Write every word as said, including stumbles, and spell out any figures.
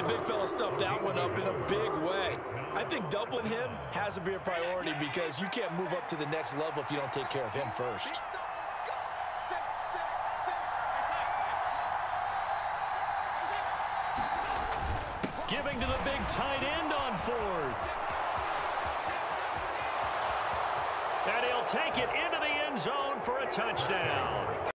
big fella stuffed that one up in a big way. I think doubling him has to be a priority because you can't move up to the next level if you don't take care of him first. Giving to the big tight end on fourth. And he'll take it into the end zone for a touchdown.